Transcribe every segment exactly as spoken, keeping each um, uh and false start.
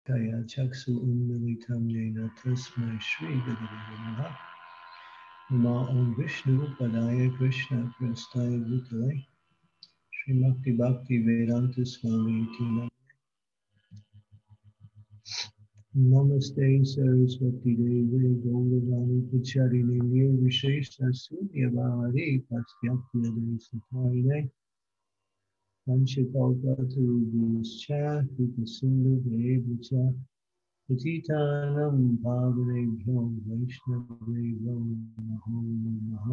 Kaya Chaksu Unmilitam Yena Tasmai Shri Gurave Namaha. Namo Om Vishnu Padaya Krishna Prastaya Bhutale Srimati Bhakti Vedanta Swami Tina. Namaste Saraswati Devi Gauravani Pacharine Nirvishesha Sunyavari Pastyapya Desatayane Panchakalpa Turubhuscha Kripasindu Devucha Patitanam Bhavanebhyo Vaishnavebhyo Namo Namaha.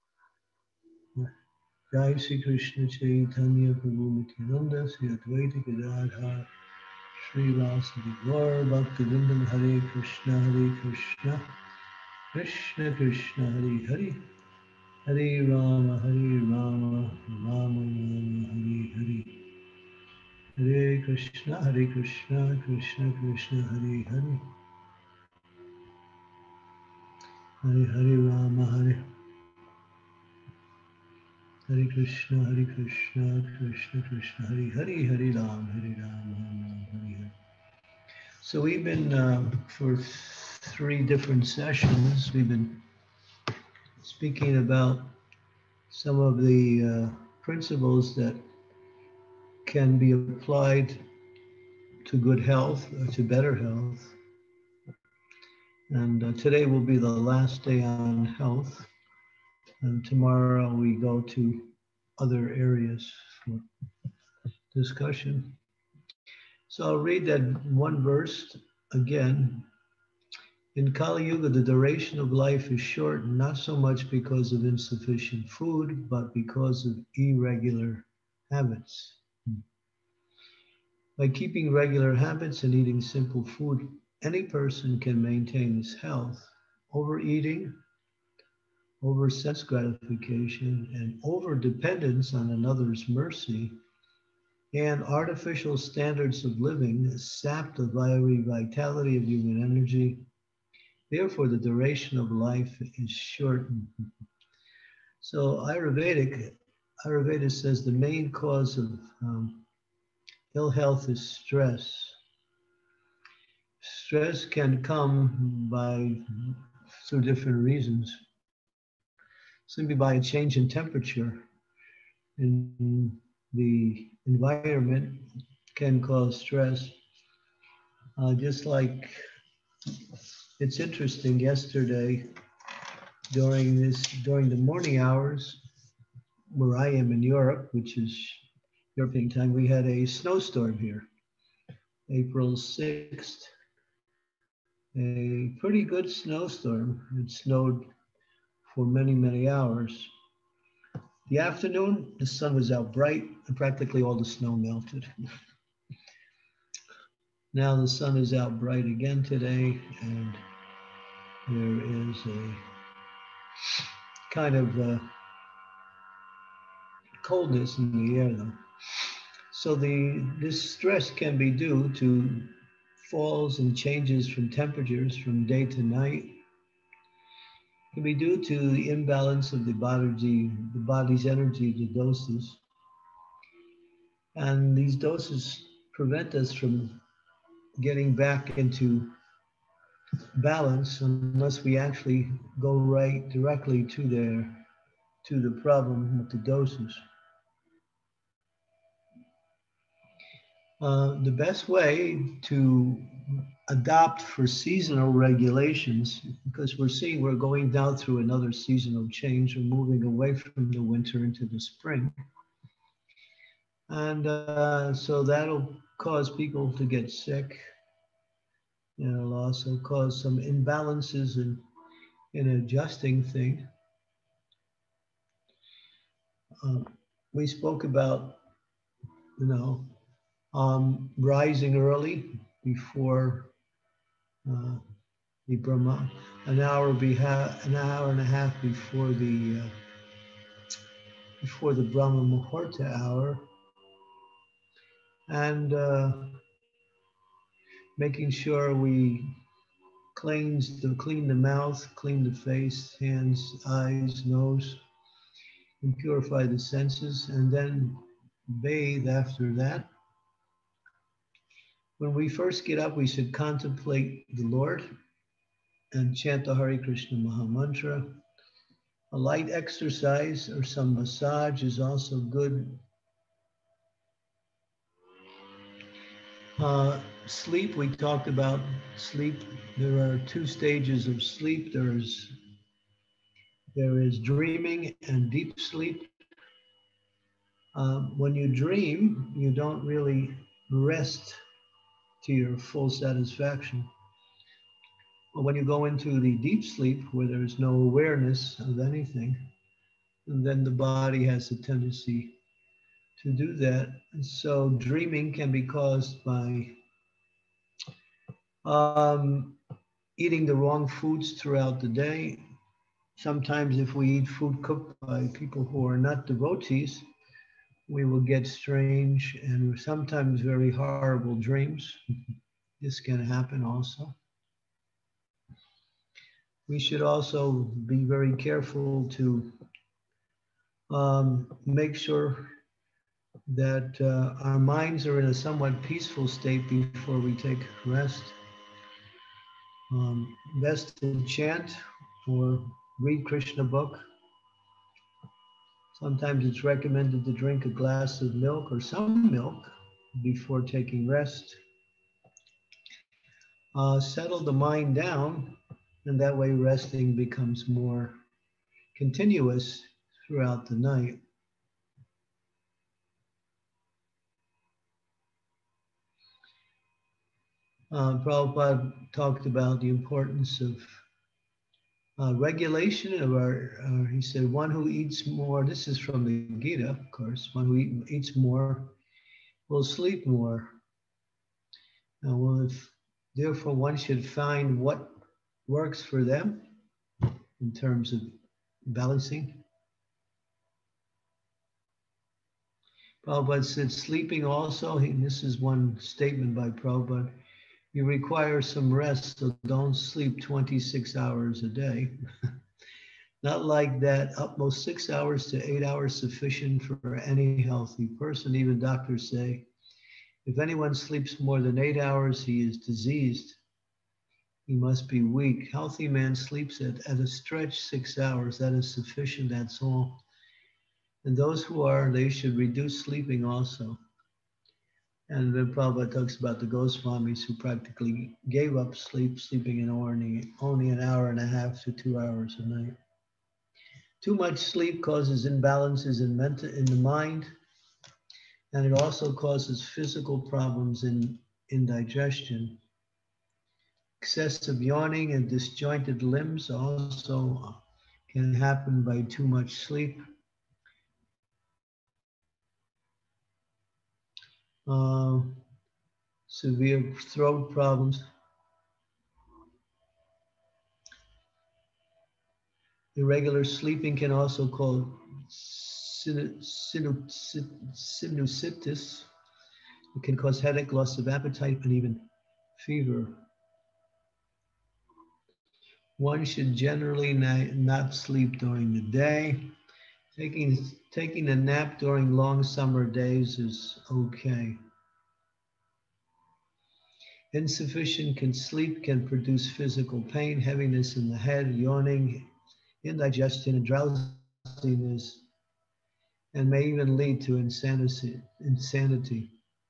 Jai Sri Krishna Chaitanya Prabhu Nityananda Sri Advaita Gadadhar Sri Vasadi Gaur Bhaktivinoda Hare Krishna Hare Krishna Krishna Krishna Hare Hare Hare Rama Hare Rama Rama Rama Hare Hare Hare Krishna Hare Krishna Krishna Krishna Hare Hare Hare Hare Rama Hare Hare Krishna Hare Krishna Krishna Krishna Hare Hare Hare Ram Hare Ram Ram Ram Hare Hare. So we've been uh, for three different sessions we've been speaking about some of the uh, principles that can be applied to good health or to better health. And uh, today will be the last day on health. And tomorrow we go to other areas for discussion. So I'll read that one verse again. In Kali Yuga, the duration of life is short, not so much because of insufficient food, but because of irregular habits. By keeping regular habits and eating simple food, any person can maintain his health. Overeating, over sense gratification, and over dependence on another's mercy, and artificial standards of living sap the very vitality of human energy. Therefore, the duration of life is shortened. So Ayurvedic, Ayurveda says the main cause of um, ill health is stress. Stress can come by through different reasons. Simply by a change in temperature in the environment can cause stress. Uh, just like it's interesting, yesterday during this during the morning hours where I am in Europe, which is European time, we had a snowstorm here. April sixth, a pretty good snowstorm. It snowed for many, many hours. The afternoon, the sun was out bright and practically all the snow melted. Now the sun is out bright again today, and there is a kind of uh, coldness in the air though. So the this stress can be due to falls and changes from temperatures from day to night. It can be due to the imbalance of the body, the body's energy, the doses. And these doses prevent us from getting back into balance unless we actually go right directly to their to the problem with the doses. Uh, the best way to adopt for seasonal regulations, because we're seeing we're going down through another seasonal change, we're moving away from the winter into the spring. And uh, so that'll cause people to get sick. And it'll also cause some imbalances in, in adjusting thing. Um, we spoke about, you know, um, rising early before uh, the Brahma, an hour beha- an hour and a half before the uh, before the Brahma Muhurta hour, and uh, making sure we cleanse the clean the mouth, clean the face, hands, eyes, nose, and purify the senses, and then bathe after that. When we first get up, we should contemplate the Lord and chant the Hare Krishna Maha Mantra. A light exercise or some massage is also good. Uh, sleep, we talked about sleep. There are two stages of sleep. There is, there is dreaming and deep sleep. Um, when you dream, you don't really rest to your full satisfaction. But when you go into the deep sleep where there's no awareness of anything, and then the body has a tendency to do that. And so dreaming can be caused by um, eating the wrong foods throughout the day. Sometimes if we eat food cooked by people who are not devotees, we will get strange and sometimes very horrible dreams. This can happen also. We should also be very careful to um, make sure that uh, our minds are in a somewhat peaceful state before we take rest. Um, best to chant or read Krishna book. Sometimes it's recommended to drink a glass of milk or some milk before taking rest. Uh, settle the mind down, and that way resting becomes more continuous throughout the night. Uh, Prabhupada talked about the importance of uh, regulation of our, uh, he said, one who eats more, this is from the Gita, of course, one who eat, eats more will sleep more. Uh, well, if, therefore, one should find what works for them in terms of balancing. Prabhupada said, sleeping also, he, this is one statement by Prabhupada, you require some rest, so don't sleep twenty-six hours a day. Not like that, utmost six hours to eight hours sufficient for any healthy person. Even doctors say, if anyone sleeps more than eight hours, he is diseased. He must be weak. Healthy man sleeps at, at a stretch six hours. That is sufficient, that's all. And those who are, they should reduce sleeping also. And then Prabhupada talks about the Goswamis who practically gave up sleep, sleeping in only, only an hour and a half to two hours a night. Too much sleep causes imbalances in, mental, in the mind, and it also causes physical problems in indigestion. Excessive yawning and disjointed limbs also can happen by too much sleep. Uh, severe throat problems. Irregular sleeping can also cause sinusitis. It can cause headache, loss of appetite, and even fever. One should generally not sleep during the day. Taking, taking a nap during long summer days is okay. Insufficient can sleep can produce physical pain, heaviness in the head, yawning, indigestion, and drowsiness, and may even lead to insanity. insanity.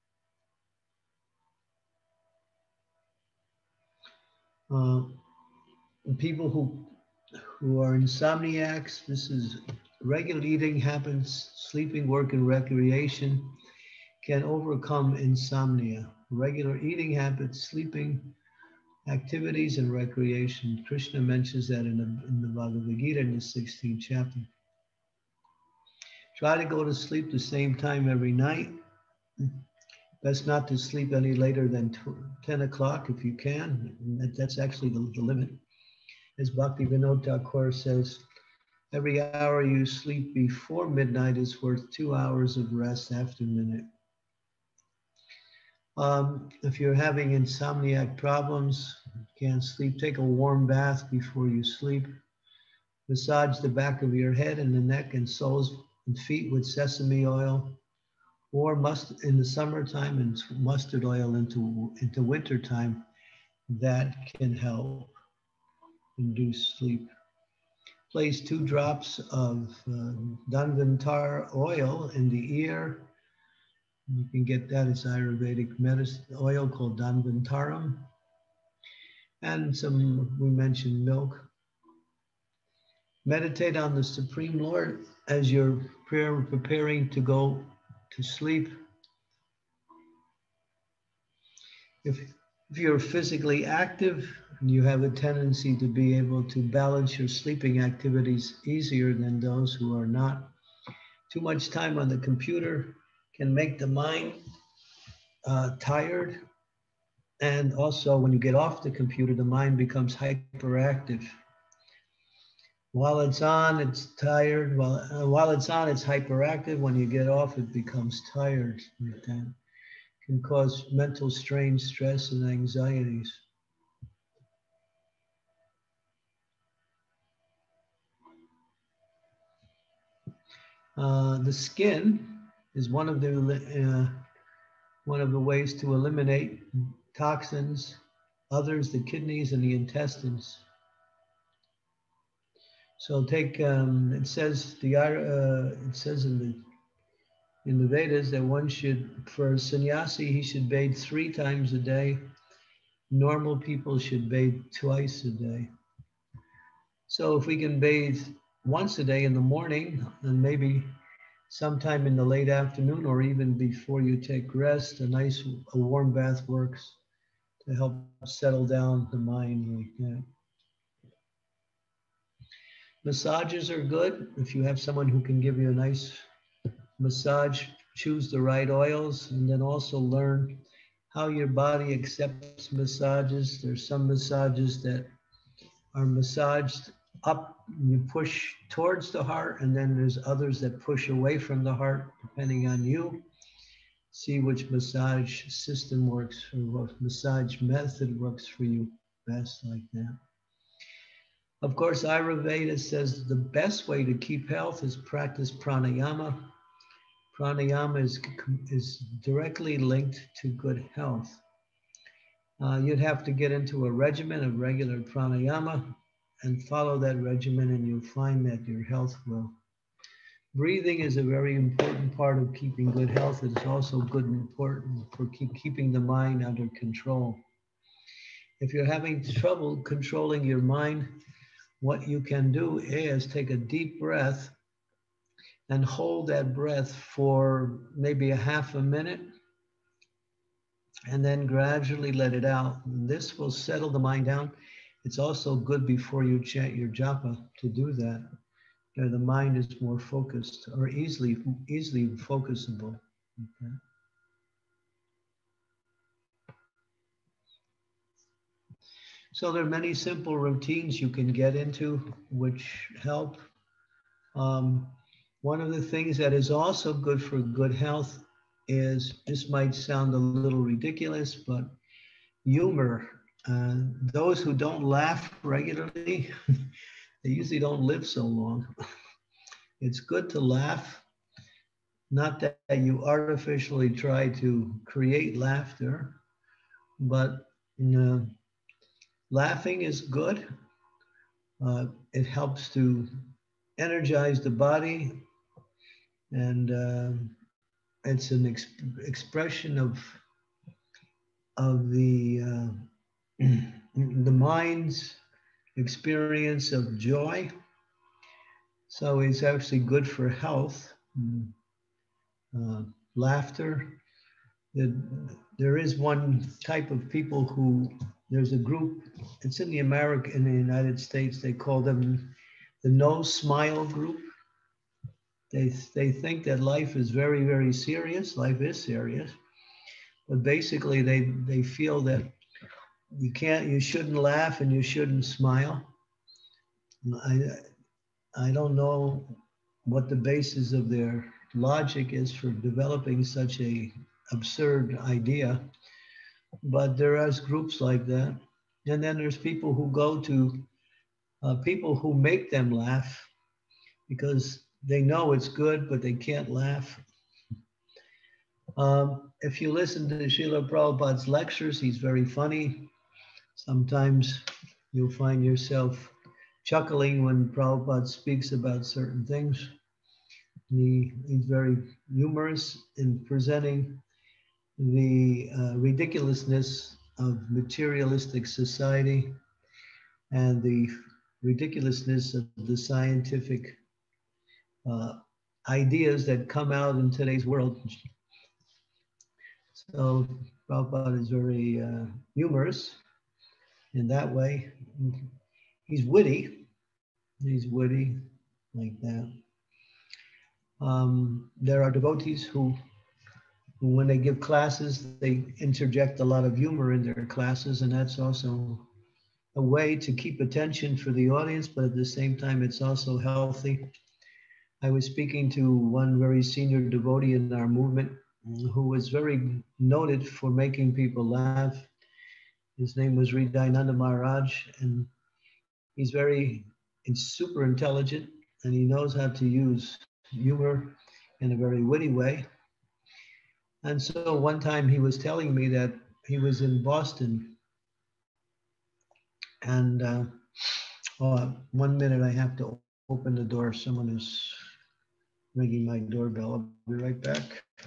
Uh, people who, who are insomniacs, this is regular eating habits, sleeping, work, and recreation can overcome insomnia. Regular eating habits, sleeping, activities, and recreation. Krishna mentions that in the, in the Bhagavad Gita in the sixteenth chapter. Try to go to sleep the same time every night. Best not to sleep any later than ten o'clock if you can. That's actually the, the limit. As Bhakti Vinod Thakur says, every hour you sleep before midnight is worth two hours of rest after midnight. Um, if you're having insomniac problems, can't sleep, take a warm bath before you sleep. Massage the back of your head and the neck and soles and feet with sesame oil or must in the summertime and mustard oil into, into wintertime, that can help induce sleep. Place two drops of uh, Danvantar oil in the ear. You can get that as Ayurvedic medicine oil called Danvantaram. And some, we mentioned milk. Meditate on the Supreme Lord as you're preparing to go to sleep. If, if you're physically active, you have a tendency to be able to balance your sleeping activities easier than those who are not. Too much time on the computer can make the mind uh, tired. And also, when you get off the computer, the mind becomes hyperactive. While it's on, it's tired. While, uh, while it's on, it's hyperactive. When you get off, it becomes tired. That can cause mental strain, stress, and anxieties. Uh, the skin is one of the uh, one of the ways to eliminate toxins. Others, the kidneys and the intestines. So take. Um, it says the uh, it says in the in the Vedas that one should, for a sannyasi, he should bathe three times a day. Normal people should bathe twice a day. So if we can bathe once a day in the morning, and maybe sometime in the late afternoon or even before you take rest, a nice a warm bath works to help settle down the mind like that. Massages are good. If you have someone who can give you a nice massage, choose the right oils, and then also learn how your body accepts massages. There's some massages that are massaged up, you push towards the heart, and then there's others that push away from the heart, depending on you. See which massage system works, or what massage method works for you best like that. Of course, Ayurveda says the best way to keep health is practice pranayama. Pranayama is, is directly linked to good health. Uh, you'd have to get into a regimen of regular pranayama and follow that regimen, and you'll find that your health will. Breathing is a very important part of keeping good health. It's also good and important for keep, keeping the mind under control. If you're having trouble controlling your mind, what you can do is take a deep breath and hold that breath for maybe a half a minute, and then gradually let it out. And this will settle the mind down. It's also good before you chant your japa to do that. You know, the mind is more focused or easily, easily focusable. Okay. So there are many simple routines you can get into which help. Um, one of the things that is also good for good health is, this might sound a little ridiculous, but humor. Uh, those who don't laugh regularly, they usually don't live so long. It's good to laugh, not that you artificially try to create laughter, but you know, laughing is good. Uh, it helps to energize the body, and uh, it's an ex expression of of the uh, the mind's experience of joy. So it's actually good for health. Uh, laughter. The, there is one type of people who, there's a group, it's in the America, in the United States, they call them the no smile group. They, they think that life is very, very serious. Life is serious. But basically they, they feel that you can't, you shouldn't laugh and you shouldn't smile. I, I don't know what the basis of their logic is for developing such a absurd idea, but there are groups like that. And then there's people who go to uh, people who make them laugh because they know it's good, but they can't laugh. Um, if you listen to Srila Prabhupada's lectures, he's very funny. Sometimes you'll find yourself chuckling when Prabhupada speaks about certain things. He, he's very humorous in presenting the uh, ridiculousness of materialistic society and the ridiculousness of the scientific uh, ideas that come out in today's world. So Prabhupada is very uh, humorous in that way. He's witty. He's witty like that. Um, there are devotees who, who, when they give classes, they interject a lot of humor in their classes, and that's also a way to keep attention for the audience, but at the same time, it's also healthy. I was speaking to one very senior devotee in our movement who was very noted for making people laugh. His name was Hridayananda Maharaj, and he's very, he's super intelligent, and he knows how to use humor in a very witty way. And so one time he was telling me that he was in Boston, and uh, oh, one minute I have to open the door. Someone is ringing my doorbell. I'll be right back.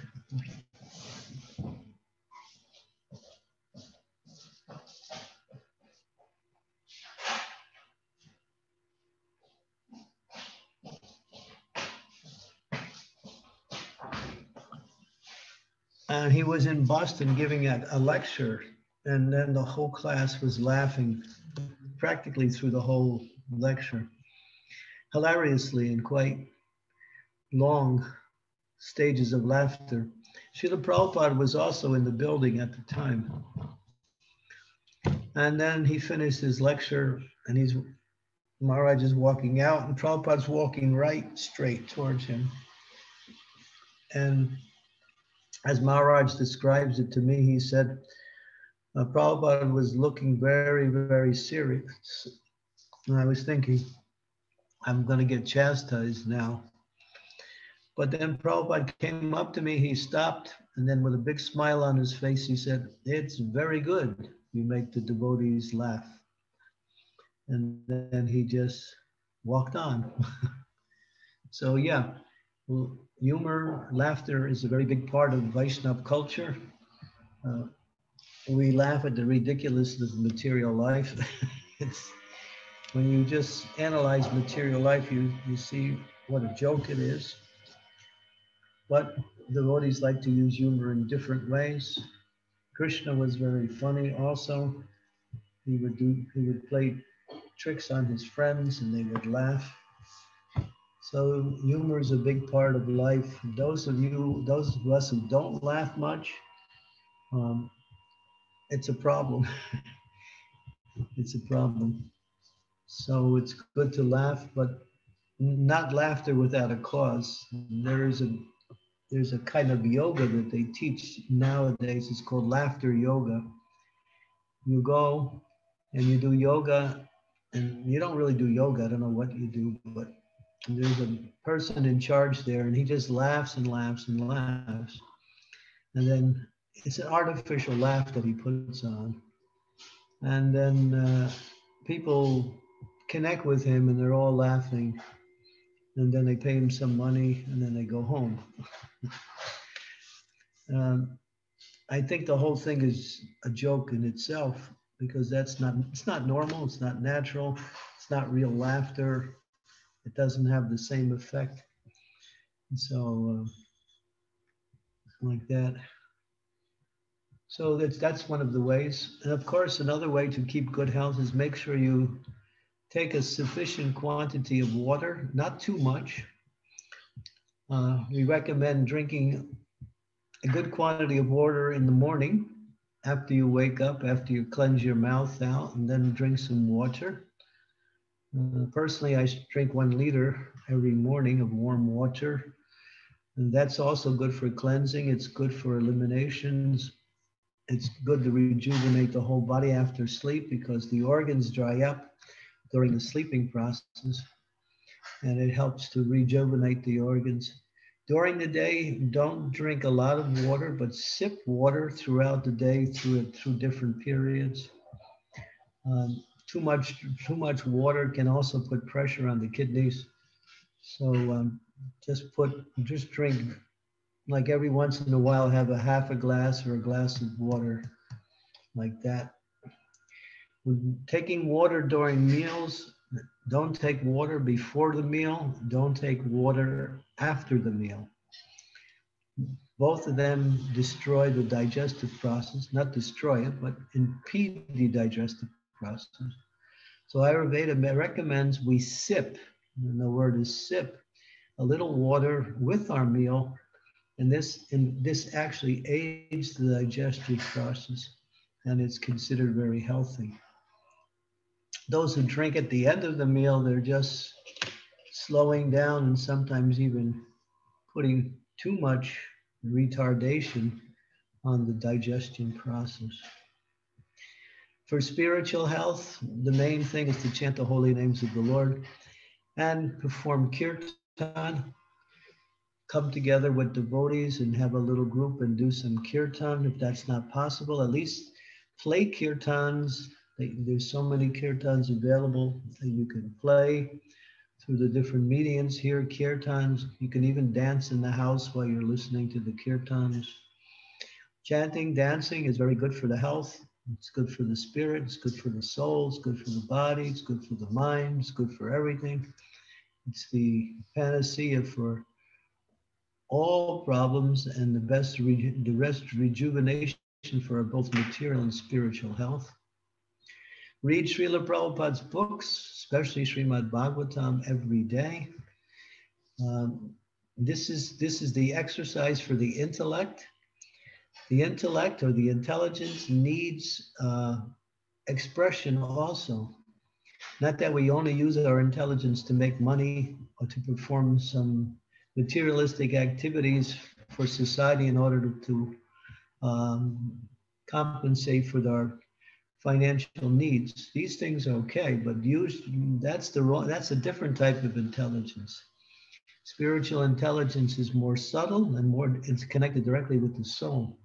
And he was in Boston giving a, a lecture, and then the whole class was laughing practically through the whole lecture, hilariously and quite long stages of laughter. Srila Prabhupada was also in the building at the time. And then he finished his lecture, and he's Maharaj is walking out, and Prabhupada's walking right straight towards him. And as Maharaj describes it to me, he said, uh, Prabhupada was looking very, very serious. And I was thinking, I'm going to get chastised now. But then Prabhupada came up to me, he stopped, and then with a big smile on his face, he said, it's very good. You make the devotees laugh. And then he just walked on. So yeah, well, humor, laughter is a very big part of Vaishnava culture. Uh, we laugh at the ridiculousness of material life. It's, when you just analyze material life, you, you see what a joke it is. But devotees like to use humor in different ways. Krishna was very funny also. He would do, he would play tricks on his friends and they would laugh. So humor is a big part of life. Those of you, those of us who don't laugh much, um, it's a problem. It's a problem. So it's good to laugh, but not laughter without a cause. There is a there's a kind of yoga that they teach nowadays. It's called laughter yoga. You go and you do yoga, and you don't really do yoga. I don't know what you do, but there's a person in charge there, and he just laughs and laughs and laughs. And then it's an artificial laugh that he puts on. And then uh, people connect with him, and they're all laughing. And then they pay him some money, and then they go home. um, I think the whole thing is a joke in itself, because that's not, it's not normal, it's not natural, it's not real laughter. It doesn't have the same effect. And so, uh, like that. So that's, that's one of the ways. And of course, another way to keep good health is make sure you take a sufficient quantity of water, not too much. Uh, we recommend drinking a good quantity of water in the morning after you wake up, after you cleanse your mouth out, and then drink some water. Uh, personally, I drink one liter every morning of warm water. And that's also good for cleansing. It's good for eliminations. It's good to rejuvenate the whole body after sleep, because the organs dry up during the sleeping process. And it helps to rejuvenate the organs. During the day, don't drink a lot of water, but sip water throughout the day through through different periods. Um, too much too much water can also put pressure on the kidneys. So um, just put just drink like every once in a while. Have a half a glass or a glass of water like that. When taking water during meals, don't take water before the meal. Don't take water after the meal. Both of them destroy the digestive process, not destroy it, but impede the digestive process. So Ayurveda recommends we sip, and the word is sip, a little water with our meal, and this, and this actually aids the digestive process, and it's considered very healthy. Those who drink at the end of the meal, they're just slowing down and sometimes even putting too much retardation on the digestion process. For spiritual health, the main thing is to chant the holy names of the Lord and perform kirtan. Come together with devotees and have a little group and do some kirtan. If that's not possible, at least play kirtans. There's so many kirtans available that you can play through the different mediums, hear kirtans. You can even dance in the house while you're listening to the kirtans. Chanting, dancing is very good for the health. It's good for the spirit. It's good for the soul. It's good for the body. It's good for the mind. It's good for everything. It's the panacea for all problems and the best, re- the rest rejuvenation for both material and spiritual health. Read Srila Prabhupada's books, especially Srimad Bhagavatam, every day. Um, this is this is the exercise for the intellect. The intellect or the intelligence needs uh, expression also. Not that we only use our intelligence to make money or to perform some materialistic activities for society in order to, to um, compensate for our financial needs. These things are okay, but use, that's the wrong, that's a different type of intelligence. Spiritual intelligence is more subtle and more, it's connected directly with the soul.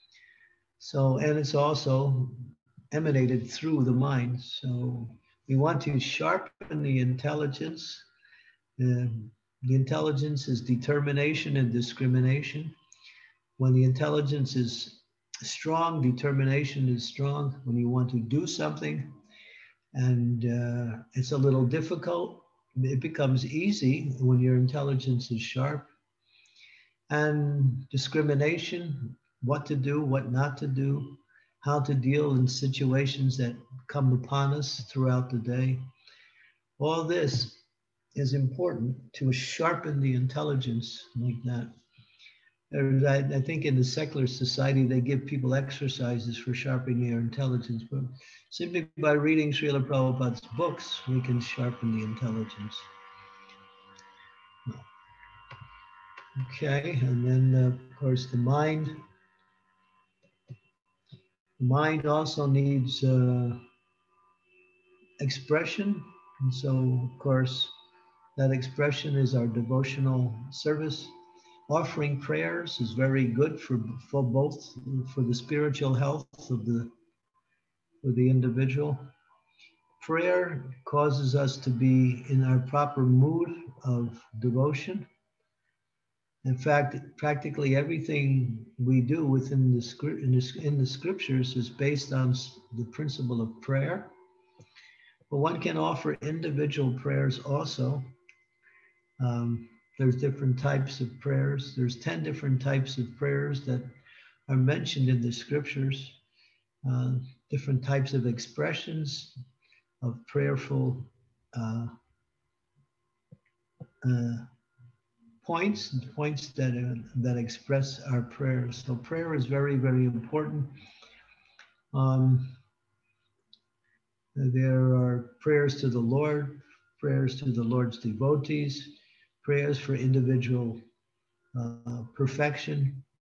So, and it's also emanated through the mind. So we want to sharpen the intelligence. Uh, the intelligence is determination and discrimination. When the intelligence is strong, determination is strong. When you want to do something and uh, it's a little difficult, it becomes easy when your intelligence is sharp. And discrimination, what to do, what not to do, how to deal in situations that come upon us throughout the day. All this is important to sharpen the intelligence like that. I think in the secular society, they give people exercises for sharpening their intelligence, but simply by reading Srila Prabhupada's books, we can sharpen the intelligence. Okay, and then uh, of course the mind. The mind also needs uh, expression, and so of course that expression is our devotional service. Offering prayers is very good for, for both, for the spiritual health of the, for the individual. Prayer causes us to be in our proper mood of devotion. In fact, practically everything we do within the script in the, in the scriptures is based on the principle of prayer. But one can offer individual prayers also. Um, there's different types of prayers. There's ten different types of prayers that are mentioned in the scriptures. Uh, different types of expressions of prayerful uh, uh, points, points that, uh, that express our prayers. So prayer is very, very important. Um, there are prayers to the Lord, prayers to the Lord's devotees, prayers for individual uh, perfection,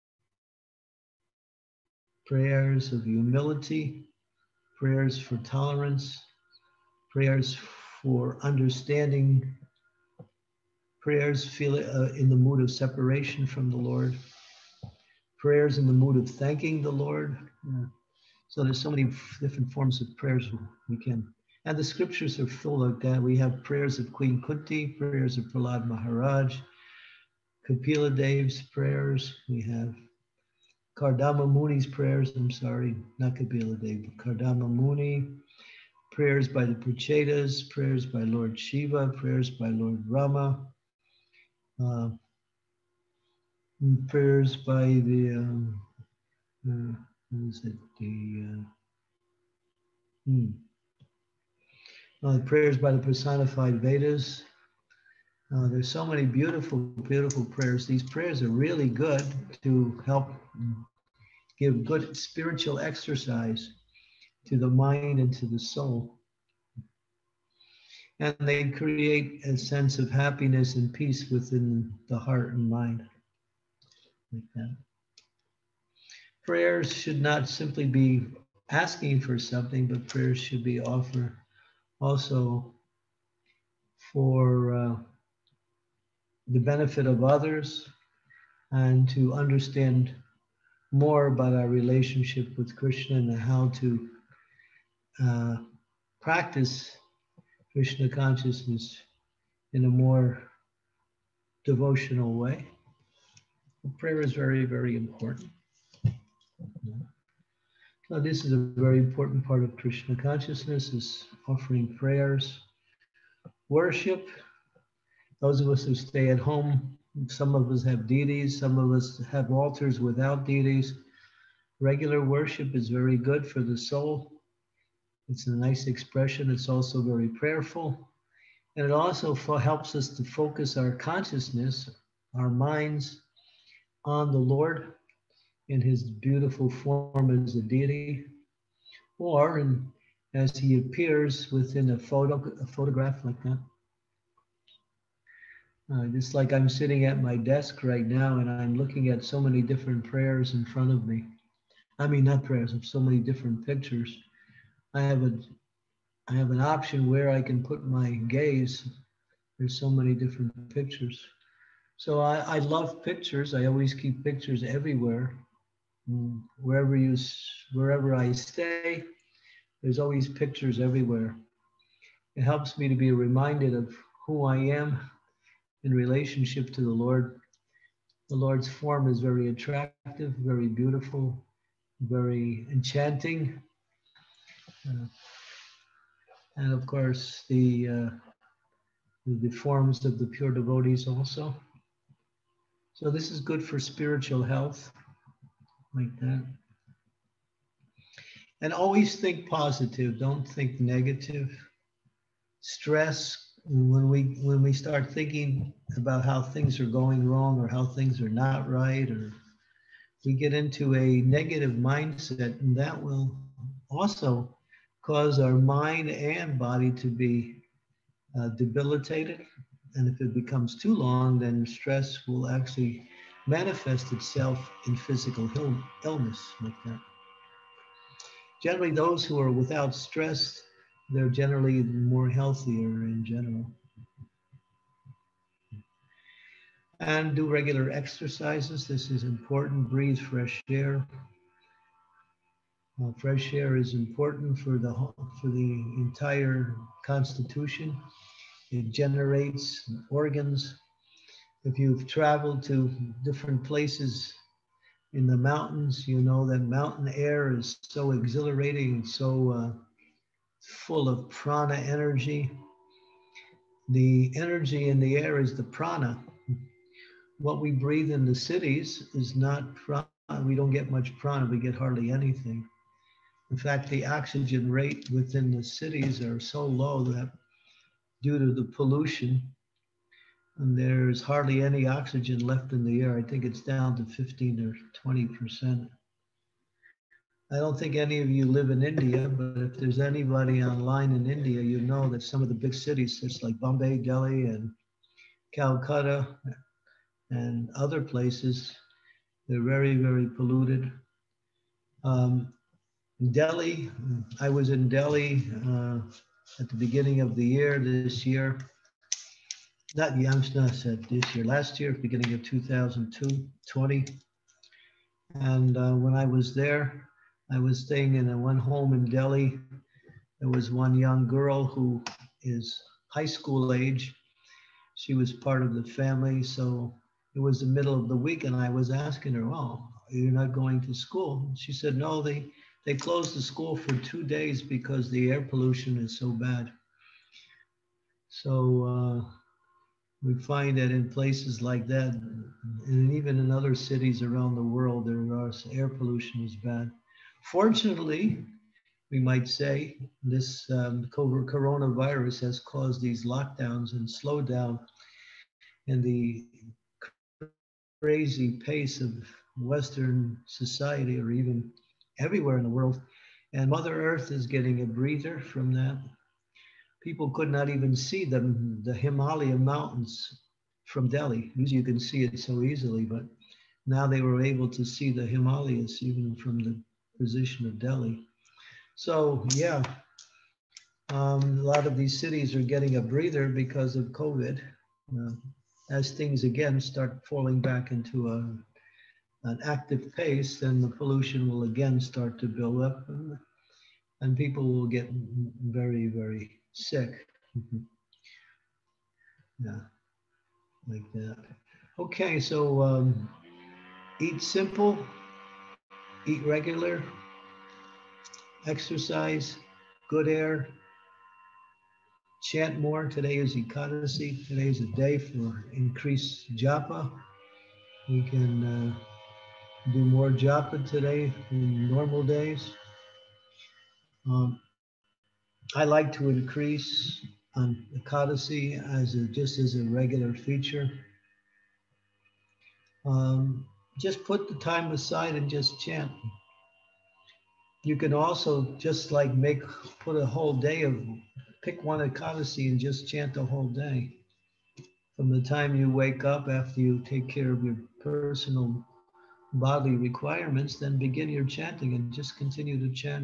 prayers of humility, prayers for tolerance, prayers for understanding Prayers feel uh, in the mood of separation from the Lord. Prayers in the mood of thanking the Lord. Yeah. So there's so many different forms of prayers we can. And the scriptures are full of that. We have prayers of Queen Kunti, prayers of Prahlad Maharaj, Kapila Dev's prayers. We have Kardama Muni's prayers. I'm sorry, not Kapila Dev, but Kardama Muni. Prayers by the Prachetas, prayers by Lord Shiva, prayers by Lord Rama. Uh, prayers by the, um, uh, what is it, the, uh, hmm. uh, prayers by the personified Vedas. Uh, there's so many beautiful, beautiful prayers. These prayers are really good to help give good spiritual exercise to the mind and to the soul. And they create a sense of happiness and peace within the heart and mind. Like that. Prayers should not simply be asking for something, but prayers should be offered also for uh, the benefit of others and to understand more about our relationship with Krishna and how to uh, practice Krishna consciousness in a more devotional way. Prayer is very, very important. So this is a very important part of Krishna consciousness, is offering prayers. Worship, those of us who stay at home, some of us have deities, some of us have altars without deities. Regular worship is very good for the soul. It's a nice expression. It's also very prayerful. And it also helps us to focus our consciousness, our minds, on the Lord in his beautiful form as a deity, or in, as he appears within a photo, a photograph like that. Uh, just like I'm sitting at my desk right now and I'm looking at so many different prayers in front of me. I mean, not prayers, of so many different pictures. I have a, I have an option where I can put my gaze. There's so many different pictures. So I, I love pictures. I always keep pictures everywhere. Wherever you, wherever I stay, there's always pictures everywhere. It helps me to be reminded of who I am in relationship to the Lord. The Lord's form is very attractive, very beautiful, very enchanting. Uh, and of course, the, uh, the forms of the pure devotees also. So this is good for spiritual health, like that. And always think positive, don't think negative. Stress, when we when we start thinking about how things are going wrong or how things are not right, or we get into a negative mindset, and that will also cause our mind and body to be uh, debilitated. And if it becomes too long, then stress will actually manifest itself in physical Ill- illness like that. Generally, those who are without stress, they're generally more healthier in general. And do regular exercises. This is important. Breathe fresh air. Uh, fresh air is important for the for the entire constitution. It generates organs. If you've traveled to different places in the mountains, you know that mountain air is so exhilarating, so uh, full of prana energy. The energy in the air is the prana. What we breathe in the cities is not prana. We don't get much prana. We get hardly anything. In fact, the oxygen rate within the cities are so low that due to the pollution, and there's hardly any oxygen left in the air. I think it's down to fifteen or twenty percent. I don't think any of you live in India, but if there's anybody online in India, you know that some of the big cities, such like Bombay, Delhi, and Calcutta, and other places, they're very, very polluted. Um, Delhi, I was in Delhi uh, at the beginning of the year, this year, Not, yeah, I'm not said this year, last year, beginning of two thousand twenty. And uh, when I was there, I was staying in a one home in Delhi. There was one young girl who is high school age. She was part of the family. So it was the middle of the week, and I was asking her, "Oh, you're not going to school?" She said, "No, they, they closed the school for two days because the air pollution is so bad." So uh, we find that in places like that, and even in other cities around the world, there is air pollution is bad. Fortunately, we might say this um, coronavirus has caused these lockdowns and slowed down in the crazy pace of Western society, or even everywhere in the world. And Mother Earth is getting a breather from that. People could not even see them, the Himalaya mountains from Delhi. Usually you can see it so easily, but now they were able to see the Himalayas even from the position of Delhi. So yeah, um, a lot of these cities are getting a breather because of COVID. Uh, as things again start falling back into a, an active pace, then the pollution will again start to build up, and, and people will get very, very sick. Yeah, like that. Okay, so um, eat simple, eat regular, exercise, good air, chant more. Today is Ekadasi. Today is a day for increased japa. We can uh, do more japa today than normal days. Um, I like to increase on Ekadasi as a, just as a regular feature. Um, just put the time aside and just chant. You can also just like make, put a whole day of, pick one Ekadasi and just chant the whole day. From the time you wake up after you take care of your personal bodily requirements, then begin your chanting and just continue to chant.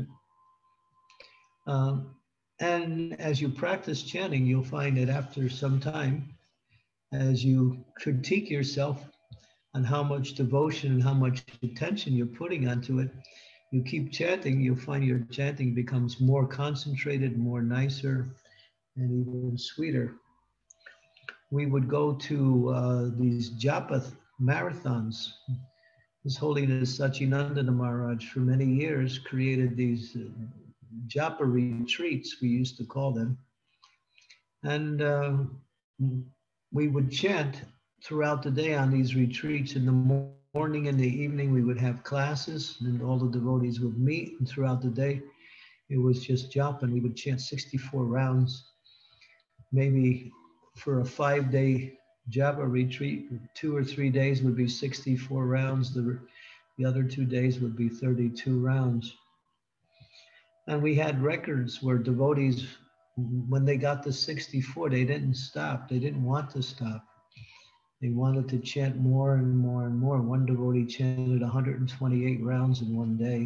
Um, and as you practice chanting, you'll find that after some time, as you critique yourself on how much devotion and how much attention you're putting onto it, you keep chanting, you'll find your chanting becomes more concentrated, more nicer, and even sweeter. We would go to uh, these japa marathons. His Holiness Sachinandana Maharaj for many years created these uh, japa retreats, we used to call them. And uh, we would chant throughout the day on these retreats. In the morning and the evening, we would have classes, and all the devotees would meet. And throughout the day, it was just japa, and we would chant sixty-four rounds. Maybe for a five-day japa retreat, two or three days would be sixty-four rounds. The, the other two days would be thirty-two rounds. And we had records where devotees, when they got to sixty-four, they didn't stop. They didn't want to stop. They wanted to chant more and more and more. One devotee chanted one hundred twenty-eight rounds in one day.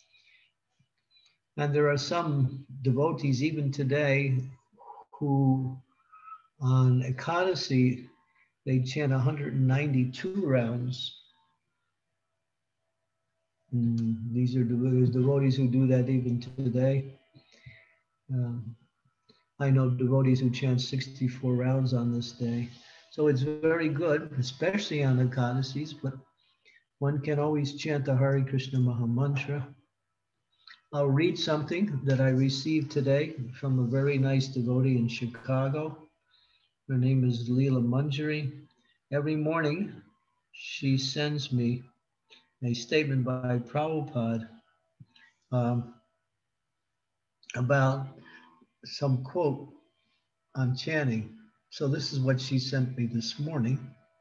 And there are some devotees even today who on Ekadasi, they chant one hundred ninety-two rounds. And these are devotees who do that even today. Um, I know devotees who chant sixty-four rounds on this day. So it's very good, especially on Ekadasis, but one can always chant the Hare Krishna Maha Mantra. I'll read something that I received today from a very nice devotee in Chicago. Her name is Leela Manjari. Every morning, she sends me a statement by Prabhupada um, about some quote on chanting. So this is what she sent me this morning.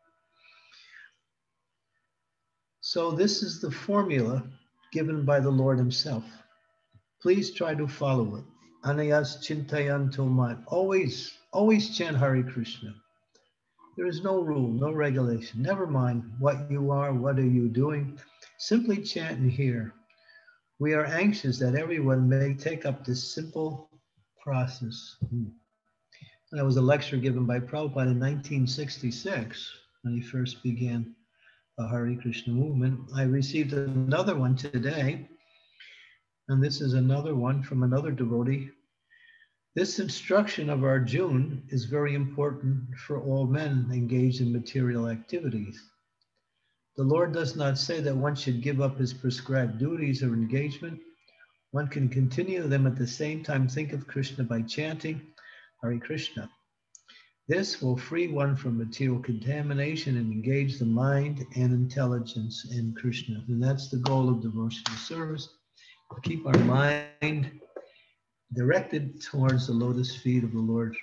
So this is the formula given by the Lord himself. Please try to follow it. Anayas Chintayan Tomat. Always, always chant Hare Krishna. There is no rule, no regulation. Never mind what you are, what are you doing. Simply chant and hear. We are anxious that everyone may take up this simple process. That was a lecture given by Prabhupada in nineteen sixty-six when he first began the Hare Krishna movement. I received another one today, and this is another one from another devotee. This instruction of Arjuna is very important for all men engaged in material activities. The Lord does not say that one should give up his prescribed duties or engagement. One can continue them at the same time. Think of Krishna by chanting Hare Krishna. This will free one from material contamination and engage the mind and intelligence in Krishna. And that's the goal of devotional service. Keep our mind directed towards the lotus feet of the Lord.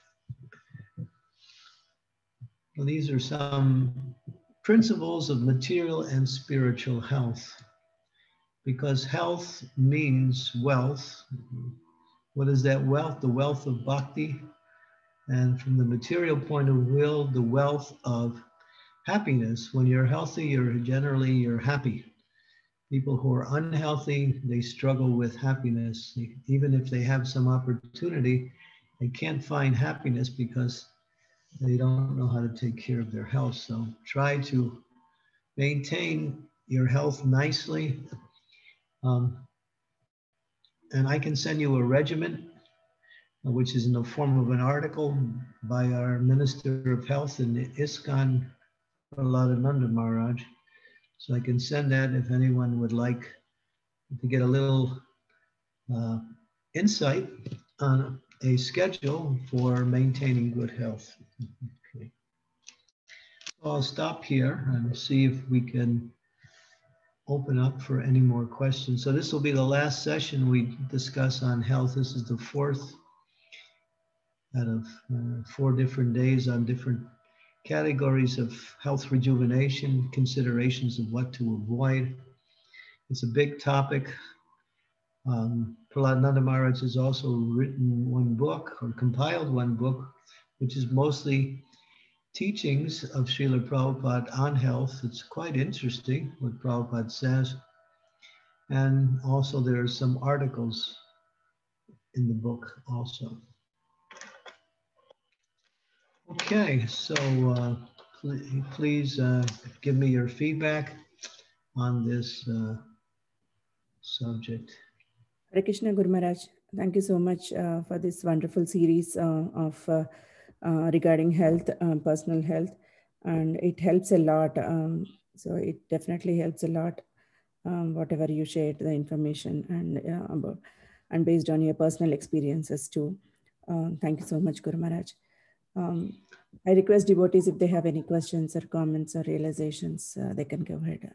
Well, these are some principles of material and spiritual health. Because health means wealth. What is that wealth? The wealth of bhakti. And from the material point of view, the wealth of happiness. When you're healthy, you're generally you're happy. People who are unhealthy, they struggle with happiness. Even if they have some opportunity, they can't find happiness because they don't know how to take care of their health. So try to maintain your health nicely. Um, and I can send you a regimen, which is in the form of an article by our Minister of Health in ISKCON, Prahladananda Maharaj. So I can send that if anyone would like to get a little uh, insight on a schedule for maintaining good health. Okay. So I'll stop here and see if we can open up for any more questions. So this will be the last session we discuss on health. This is the fourth out of uh, four different days on different categories of health rejuvenation, considerations of what to avoid. It's a big topic. Um, Prahladananda Maharaj has also written one book or compiled one book, which is mostly teachings of Srila Prabhupada on health. It's quite interesting what Prabhupada says. And also there are some articles in the book also. Okay, so uh, pl please uh, give me your feedback on this uh, subject. Hare Krishna, Guru Maharaj. Thank you so much uh, for this wonderful series uh, of uh, uh, regarding health, uh, personal health, and it helps a lot. Um, so it definitely helps a lot. Um, whatever you shared, the information and uh, about, and based on your personal experiences too. Um, thank you so much, Guru Maharaj. Um, I request devotees if they have any questions or comments or realizations, uh, they can go ahead.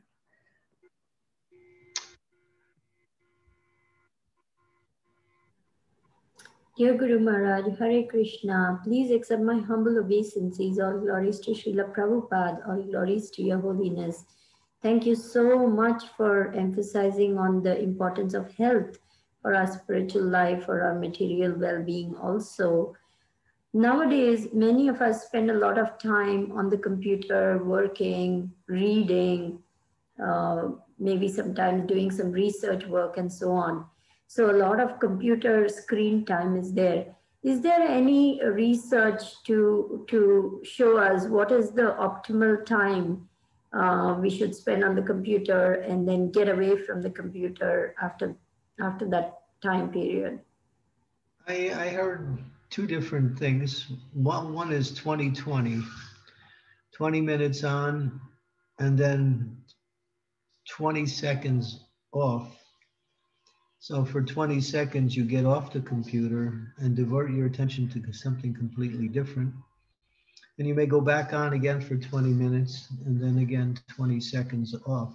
Dear Guru Maharaj, Hare Krishna, please accept my humble obeisances. All glories to Srila Prabhupada, all glories to your holiness. Thank you so much for emphasizing on the importance of health for our spiritual life, for our material well-being also. Nowadays, many of us spend a lot of time on the computer, working, reading, uh, maybe sometimes doing some research work and so on. So a lot of computer screen time is there. Is there any research to, to show us what is the optimal time uh, we should spend on the computer and then get away from the computer after, after that time period? I, I heard two different things. One, one is twenty twenty, twenty minutes on, and then twenty seconds off. So for twenty seconds, you get off the computer and divert your attention to something completely different. And you may go back on again for twenty minutes and then again twenty seconds off.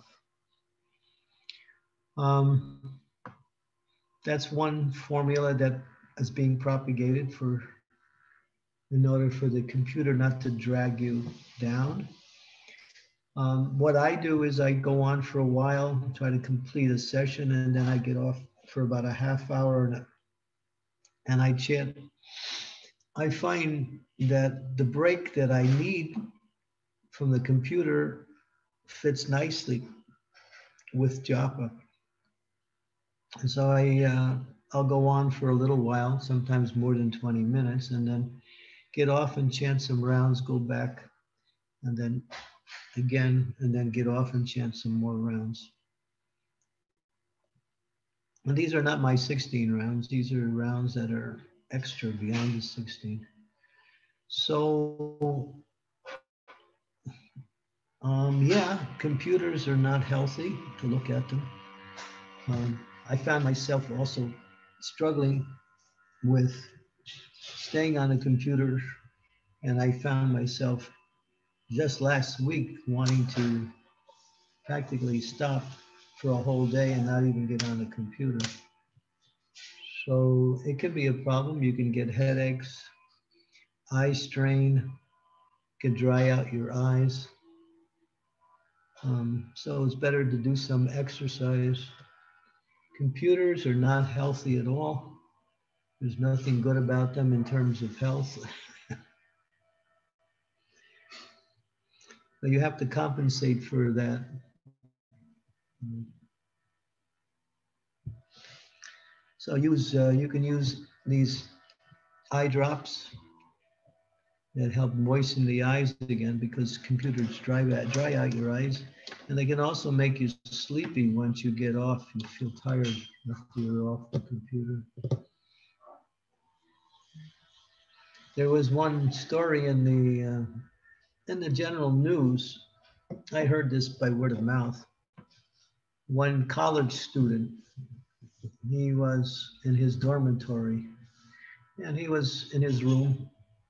Um, that's one formula that is being propagated for in order for the computer not to drag you down. Um, what I do is I go on for a while, try to complete a session, and then I get off for about a half hour and, and I chant. I find that the break that I need from the computer fits nicely with japa. And so I, uh, I'll go on for a little while, sometimes more than twenty minutes, and then get off and chant some rounds, go back, and then again, and then get off and chant some more rounds. And these are not my sixteen rounds. These are rounds that are extra beyond the sixteen. So, um, yeah, computers are not healthy to look at them. Um, I found myself also struggling with staying on a computer, and I found myself just last week wanting to practically stop for a whole day and not even get on a computer. So it can be a problem. You can get headaches, eye strain, could dry out your eyes. Um, so it's better to do some exercise. Computers are not healthy at all. There's nothing good about them in terms of health. But you have to compensate for that. So use uh, you can use these eye drops that help moisten the eyes again, because computers dry, dry out your eyes. And they can also make you sleepy once you get off. You feel tired after you're off the computer. There was one story in the uh, in the general news. I heard this by word of mouth. One college student, he was in his dormitory, and he was in his room,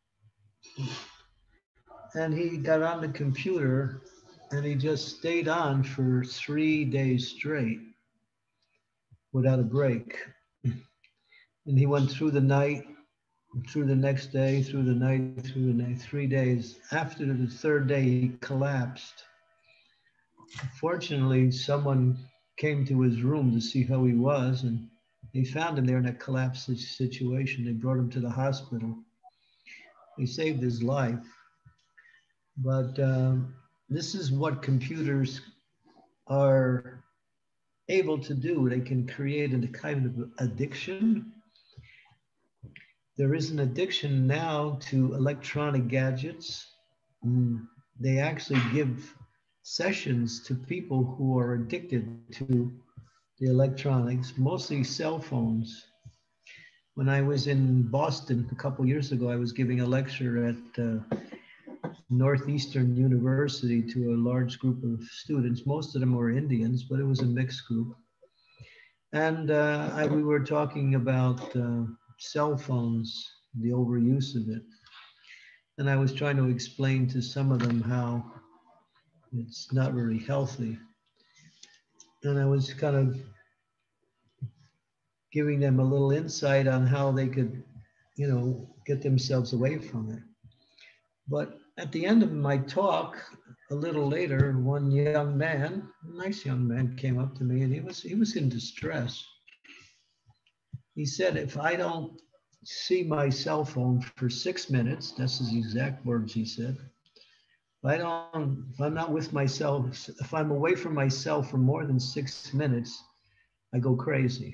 and he got on the computer, and he just stayed on for three days straight without a break. And he went through the night, through the next day, through the night, through the night, three days. After the third day, he collapsed. Fortunately, someone came to his room to see how he was, and they found him there in a collapsed situation. They brought him to the hospital. They saved his life. But um, this is what computers are able to do. They can create a kind of addiction. There is an addiction now to electronic gadgets. Mm, they actually give sessions to people who are addicted to the electronics, mostly cell phones. When I was in Boston a couple years ago, I was giving a lecture at uh, Northeastern University to a large group of students. Most of them were Indians, but it was a mixed group. And uh, I, we were talking about uh, cell phones, the overuse of it. And I was trying to explain to some of them how it's not very healthy. And I was kind of giving them a little insight on how they could, you know, get themselves away from it. But at the end of my talk, a little later, one young man, a nice young man, came up to me, and he was he was in distress. He said, "If I don't see my cell phone for six minutes," that's his exact words, he said, if I don't, if I'm not with myself, if I'm away from myself for more than six minutes, I go crazy.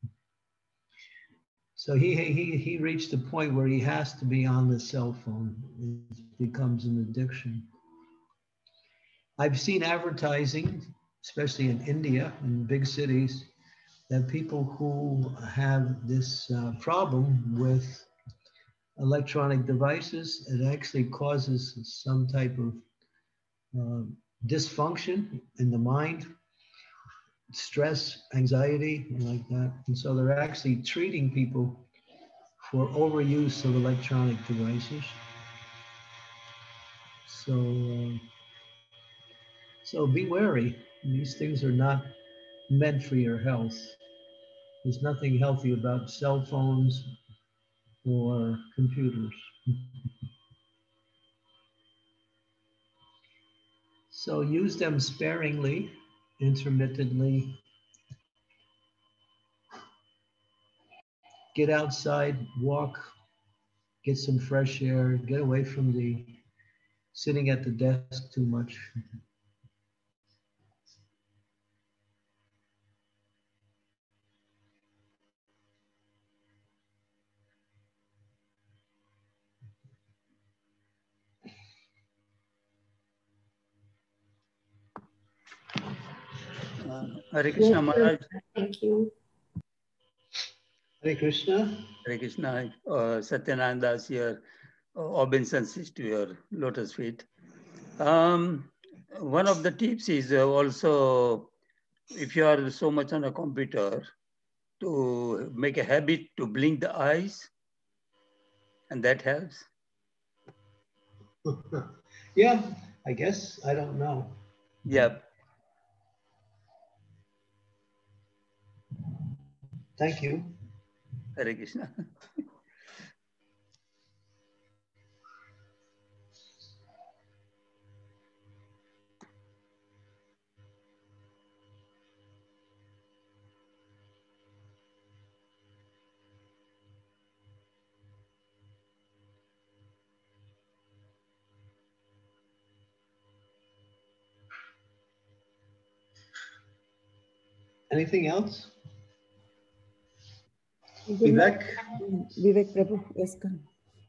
So he, he, he reached a point where he has to be on the cell phone. It becomes an addiction. I've seen advertising, especially in India, in big cities, that people who have this uh, problem with electronic devices, it actually causes some type of uh, dysfunction in the mind, stress, anxiety, and like that. And so they're actually treating people for overuse of electronic devices. So, uh, so be wary. These things are not meant for your health. There's nothing healthy about cell phones or computers. So use them sparingly, intermittently. Get outside, walk, get some fresh air, get away from the sitting at the desk too much. Uh, Hare Krishna, Yes, Maharaj. thank you. Hare Krishna. Hare Krishna. Uh, Satyananda Das here. Obeisances to your lotus feet. Um, one of the tips is also, if you are so much on a computer, to make a habit to blink the eyes, and that helps. Yeah, I guess. I don't know. Yeah. Thank you. Hare Krishna. Anything else? Vivek? Vivek Prabhu, yes, come.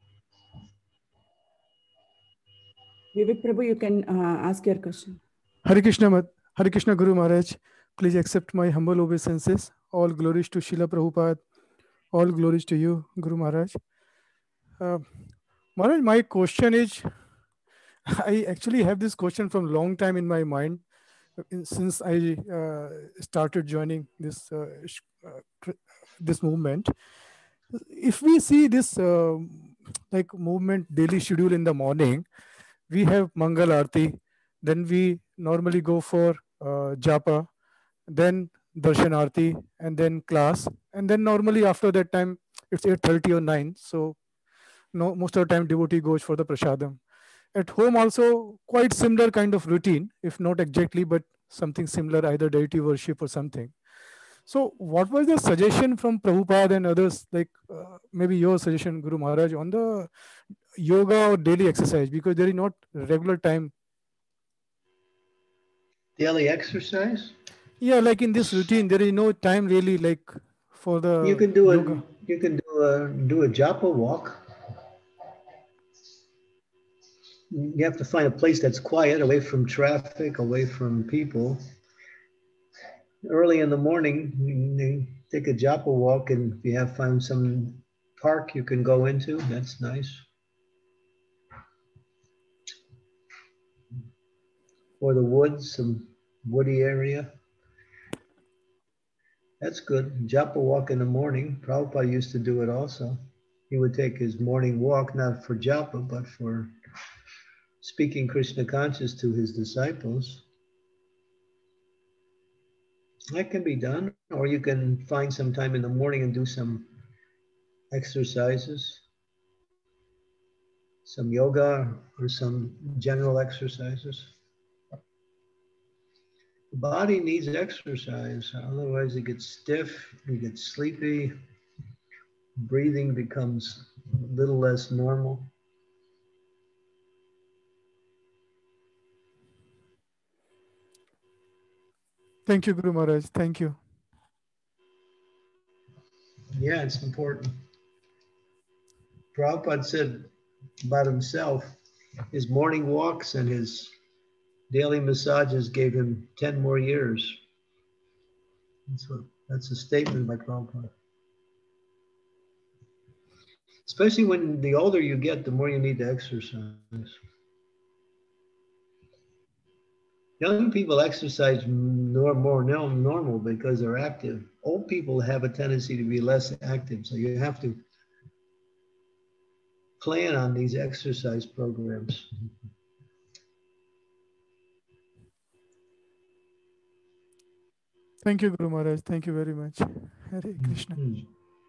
Vivek Prabhu, you can uh, ask your question. Hare Krishna, Hare Krishna Guru Maharaj, please accept my humble obeisances. All glories to Srila Prabhupada. All glories to you, Guru Maharaj. Uh, Maharaj, my question is, I actually have this question from long time in my mind, since I uh, started joining this uh, uh, this movement. If we see this uh, like movement daily schedule in the morning, we have Mangal Aarti, then we normally go for uh, Japa, then Darshan Aarti, and then class, and then normally after that time it's eight thirty or nine. So no, most of the time devotee goes for the prasadam. At home also quite similar kind of routine, if not exactly, but something similar, either deity worship or something. So what was the suggestion from Prabhupada and others, like uh, maybe your suggestion, Guru Maharaj, on the yoga or daily exercise, because there is not regular time. Daily exercise? Yeah, like in this routine, there is no time really like for the you can do yoga. A, you can do a, do a japa walk. You have to find a place that's quiet, away from traffic, away from people. Early in the morning, you take a japa walk, and if you have found some park you can go into, that's nice. Or the woods, some woody area. That's good. Japa walk in the morning. Prabhupada used to do it also. He would take his morning walk, not for japa, but for speaking Krishna conscious to his disciples. That can be done, or you can find some time in the morning and do some exercises, some yoga or some general exercises. The body needs exercise, otherwise it gets stiff, you get sleepy, breathing becomes a little less normal. Thank you, Guru Maharaj. Thank you. Yeah, it's important. Prabhupada said about himself, his morning walks and his daily massages gave him ten more years. That's what, that's a statement by Prabhupada. Especially when the older you get, the more you need to exercise. Young people exercise more, more normal because they're active. Old people have a tendency to be less active, so you have to plan on these exercise programs. Thank you, Guru Maharaj. Thank you very much. Hare Krishna. Mm-hmm.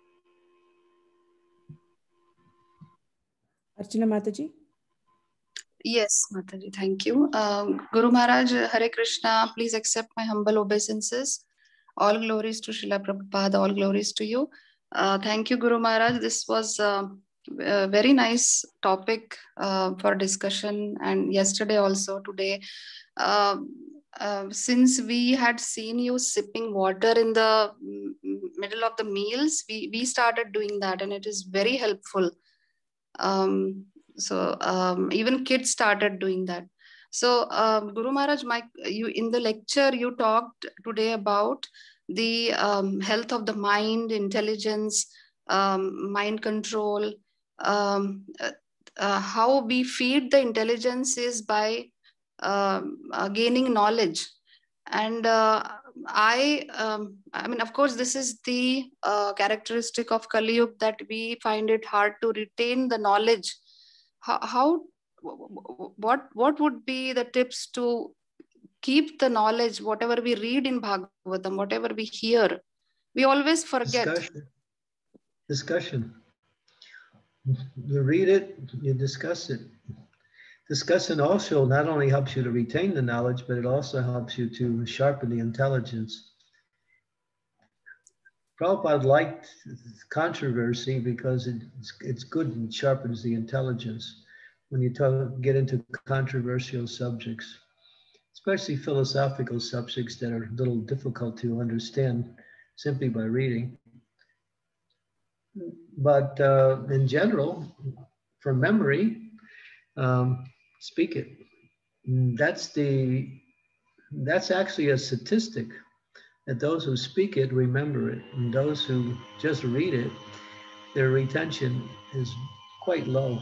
Archana Mataji? Yes, Mataji, thank you. Uh, Guru Maharaj, Hare Krishna, please accept my humble obeisances. All glories to Srila Prabhupada, all glories to you. Uh, thank you, Guru Maharaj. This was uh, a very nice topic uh, for discussion, and yesterday also, today. Uh, uh, since we had seen you sipping water in the middle of the meals, we, we started doing that, and it is very helpful. Um, So um, even kids started doing that. So, um, Guru Maharaj, my, you in the lecture you talked today about the um, health of the mind, intelligence, um, mind control. Um, uh, uh, how we feed the intelligence is by um, uh, gaining knowledge. And uh, I, um, I mean, of course, this is the uh, characteristic of Kali Yuga, that we find it hard to retain the knowledge. How, how, what, what would be the tips to keep the knowledge, whatever we read in Bhagavatam, whatever we hear, we always forget. Discussion. Discussion. You read it, you discuss it. Discussing also not only helps you to retain the knowledge, but it also helps you to sharpen the intelligence. Prabhupada liked controversy because it's, it's good and sharpens the intelligence when you talk, get into controversial subjects, especially philosophical subjects that are a little difficult to understand simply by reading. But uh, in general, for memory, um, speak it. That's the, that's actually a statistic, that those who speak it remember it, and those who just read it, their retention is quite low.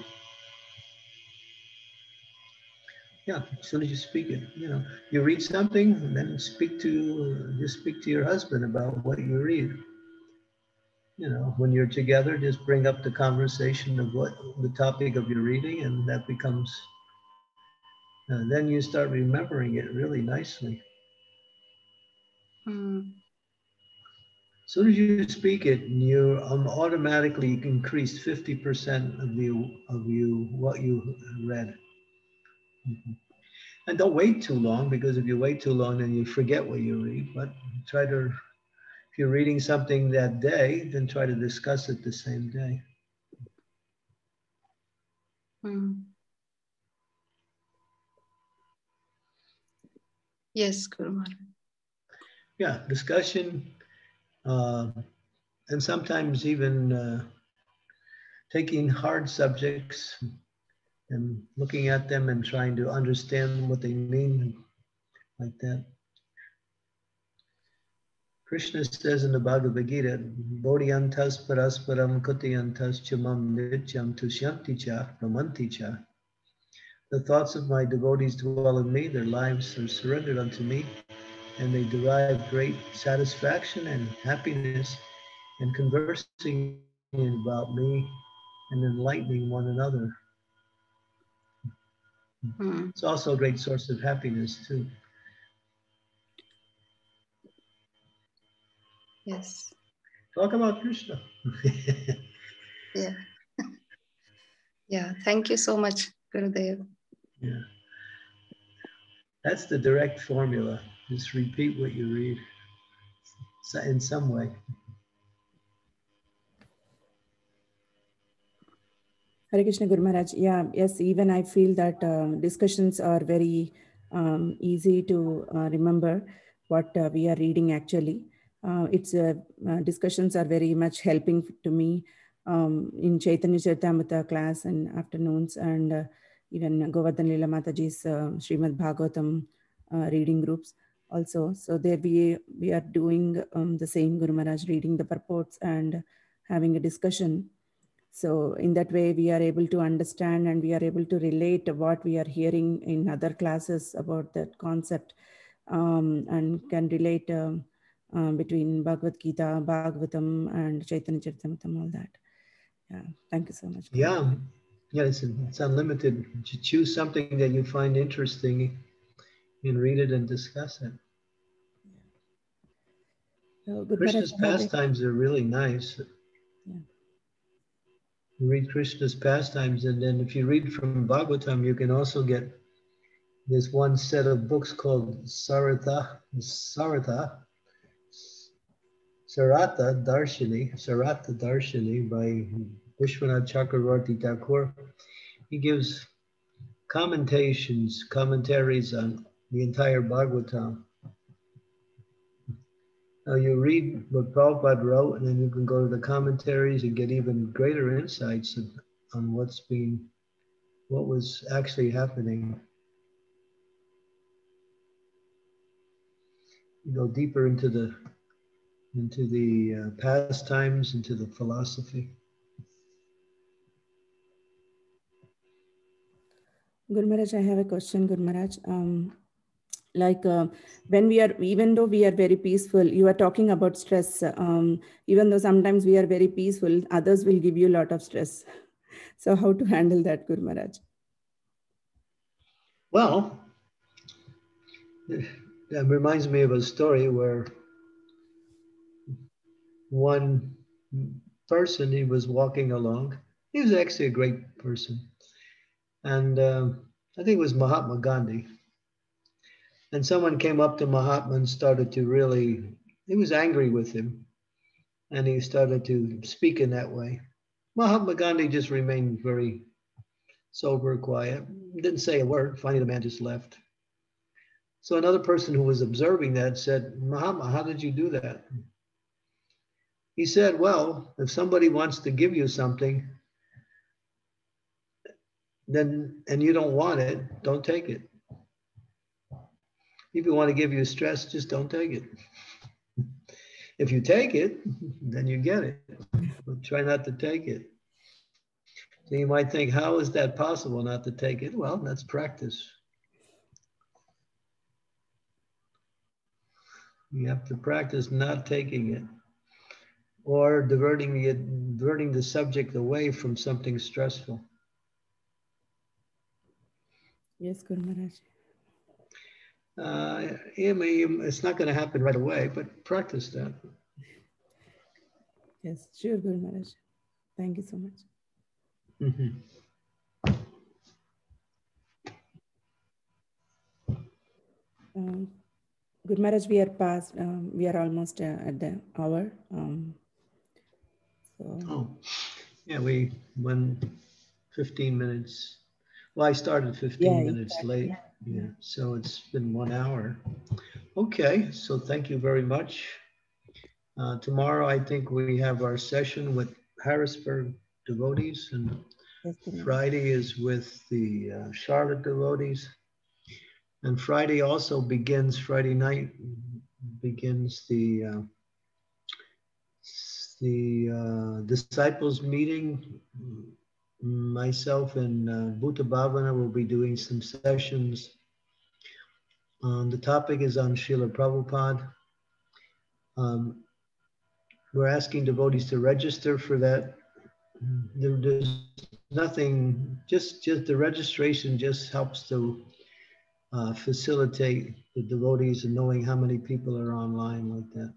Yeah, as soon as you speak it, you know, you read something and then speak to, just speak to your husband about what you read. You know, when you're together, just bring up the conversation of what the topic of your reading, and that becomes, uh, then you start remembering it really nicely. Hmm. As soon as you speak it, you um, automatically increase fifty percent of you of you what you read. Mm-hmm. And don't wait too long, because if you wait too long, then you forget what you read. But try to, if you're reading something that day, then try to discuss it the same day. Hmm. Yes, Guru Maharaj. Yeah, discussion, uh, and sometimes even uh, taking hard subjects and looking at them and trying to understand what they mean, like that. Krishna says in the Bhagavad Gita, Bodhyantas parasparam kutayantas chamam nityam tushyanti cha ramanti cha. The thoughts of my devotees dwell in me, their lives are surrendered unto me, and they derive great satisfaction and happiness in conversing about me and enlightening one another. Hmm. It's also a great source of happiness too. Yes. Talk about Krishna. Yeah. Yeah. Thank you so much, Gurudev. Yeah. That's the direct formula. Just repeat what you read in some way. Hare Krishna Guru Maharaj. Yeah, yes, even I feel that uh, discussions are very um, easy to uh, remember what uh, we are reading actually. Uh, it's uh, uh, discussions are very much helping to me um, in Chaitanya Charitamrita class and afternoons, and uh, even Govardhan Lila Mataji's uh, Srimad Bhagavatam uh, reading groups also. So there we, we are doing um, the same, Guru Maharaj, reading the purports and having a discussion. So in that way, we are able to understand and we are able to relate what we are hearing in other classes about that concept, um, and can relate um, um, between Bhagavad Gita, Bhagavatam, and Chaitanya Charitamrita, all that. Yeah, thank you so much. Yeah, yeah, it's, it's unlimited. You choose something that you find interesting and read it and discuss it. So, Guru Krishna's Maharaj, pastimes are really nice. Yeah. You read Krishna's pastimes, and then if you read from Bhagavatam, you can also get this one set of books called Saratha, Saratha, Saratha Darshini, Saratha Darshini by Vishwanath Chakravarti Thakur. He gives commentations, commentaries on the entire Bhagavatam. Now you read what Prabhupada wrote, and then you can go to the commentaries and get even greater insights on what's being, what was actually happening. go deeper into the into the uh, pastimes, into the philosophy. Guru Maharaj, I have a question, Guru Maharaj. Um, like uh, when we are, even though we are very peaceful, you are talking about stress. Um, even though sometimes we are very peaceful, others will give you a lot of stress. So how to handle that, Guru Maharaj? Well, that reminds me of a story where one person, he was walking along. He was actually a great person. And uh, I think it was Mahatma Gandhi. And someone came up to Mahatma and started to really, he was angry with him. And he started to speak in that way. Mahatma Gandhi just remained very sober, quiet, didn't say a word. Finally, the man just left. So another person who was observing that said, Mahatma, how did you do that? He said, well, if somebody wants to give you something, then and you don't want it, don't take it. If you want to give you stress, just don't take it. If you take it, then you get it. But try not to take it. So you might think, how is that possible not to take it? Well, that's practice. You have to practice not taking it or diverting the, diverting the subject away from something stressful. Yes, Guru Maharaj. Uh, I mean, it's not going to happen right away, but practice that. Yes, sure, Guru Maharaj. Thank you so much. Mm-hmm. Um, Guru Maharaj, we are past, um, we are almost uh, at the hour. Um, so. Oh, yeah, we went fifteen minutes. Well, I started fifteen yeah, minutes exactly. late. Yeah, so it's been one hour. Okay, so thank you very much. Uh, tomorrow, I think we have our session with Harrisburg devotees, and yes, Friday is with the uh, Charlotte devotees. And Friday also begins, Friday night begins the uh, the uh, disciples meeting. Myself and uh, Bhuta Bhavana will be doing some sessions. Um, the topic is on Srila Prabhupada. Um, we're asking devotees to register for that. There, there's nothing, just, just the registration just helps to uh, facilitate the devotees and knowing how many people are online like that.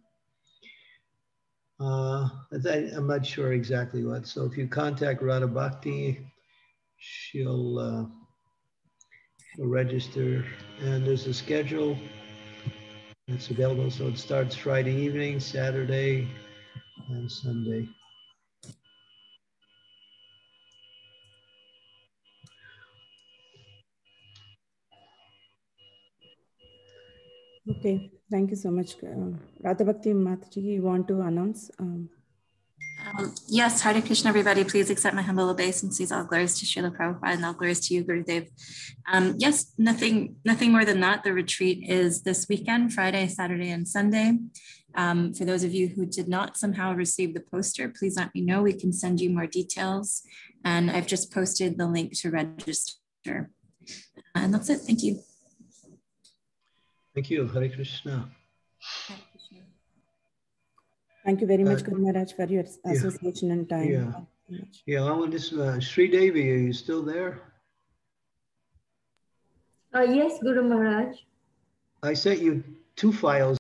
Uh, I, I'm not sure exactly what. So if you contact Radha Bhakti, she'll, uh, she'll register. And there's a schedule that's available. So it starts Friday evening, Saturday, and Sunday. Okay, thank you so much. Uh, Radha Bhakti Mataji, you want to announce? Um, Um, yes, Hare Krishna, everybody. Please accept my humble obeisances. All glories to Srila Prabhupada and all glories to you, Gurudev. Um, yes, nothing, nothing more than that. The retreat is this weekend, Friday, Saturday, and Sunday. Um, for those of you who did not somehow receive the poster, please let me know. We can send you more details. And I've just posted the link to register. And that's it. Thank you. Thank you. Hare Krishna. Hare Krishna. Thank you very much, Uh, Guru Maharaj, for your association yeah, and time. Yeah, Thank you so much. yeah. I want this. Uh, Sri Devi, are you still there? Uh, yes, Guru Maharaj. I sent you two files.